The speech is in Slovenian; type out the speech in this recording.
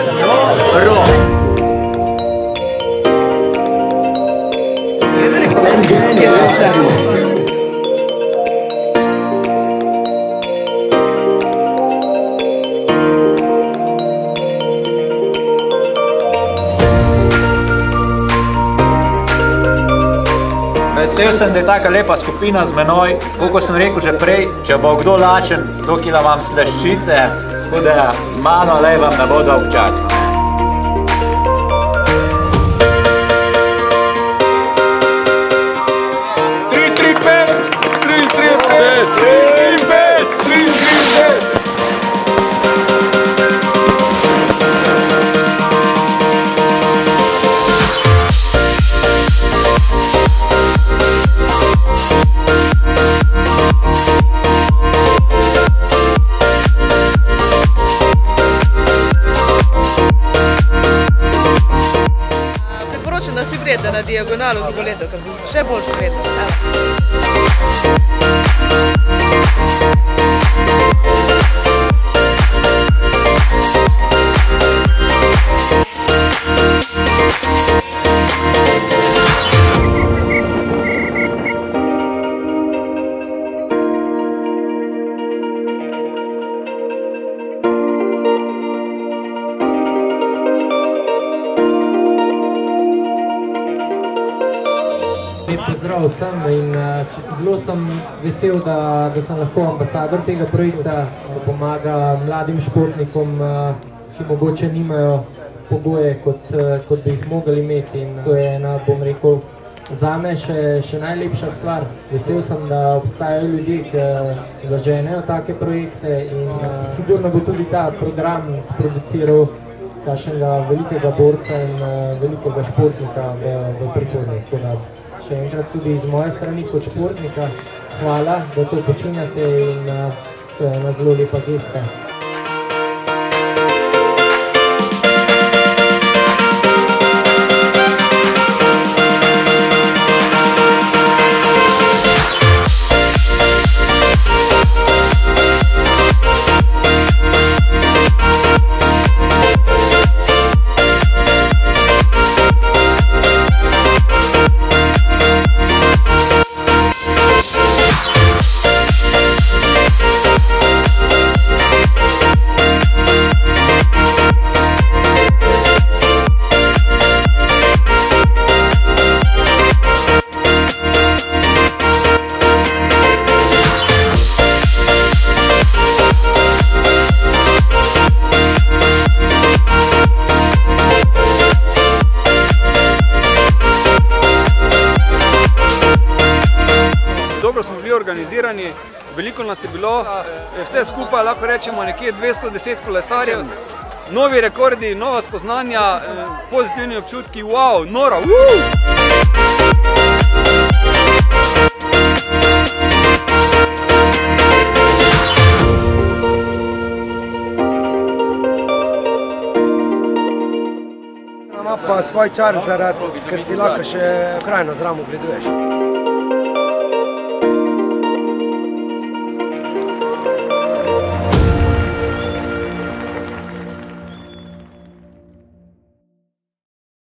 Vesel sem, da je taka lepa skupina z menoj. Kot sem rekel že prej, če bo kdo lačen, dokila vam sleščice, tako da z mano le vam ne bo dolg čas. Da si grede na diagonalu drugo leto, ker bo še boljše leto. Pozdrav vsem in zelo sem vesel, da sem lahko ambasador tega projekta, da pomaga mladim športnikom, ki mogoče nimajo pogoje, kot bi jih mogli imeti. In to je ena, bom rekel, zame še najlepša stvar. Vesel sem, da obstajajo ljudje, ki zaženejo take projekte in sigurno bo tudi ta program sproduciral kakšnega velikega borca in velikega športnika v prihodnje. Še enkrat tudi iz moje strani kot športnika, hvala, da to počinjate in to je ena zelo lepa gesta. Dobro smo bili organizirani, veliko nas je bilo, vse skupaj lahko rečemo nekje 210 kolesarjev, novi rekordi, nova spoznanja, pozitivni občutki, wow, nora, Ima pa svoj čar zaradi, ker si lahko še krajino zraven ogleduješ.